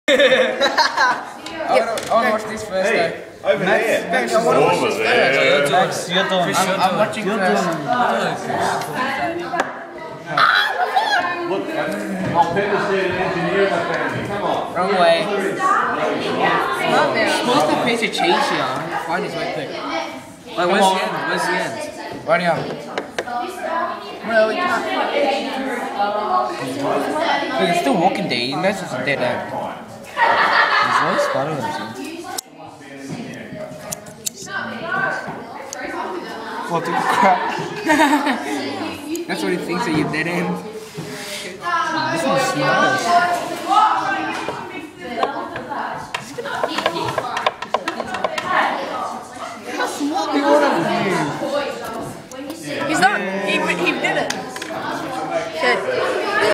I want to watch this first. Hey, over there. Max, I want to watch this first. Max, you're done. I'm watching first. Look, I'll pay to see an engineer in my family. Come on. Wrong way. Supposed to piece of cheese here. Find his way quick. Wait, where's the end? Where's the end? Right here. Well, we can't. Look, it's still walking there. You know it's a dead end. There's no spider webs. What the crap? That's what he thinks that you're dead end. This one's small.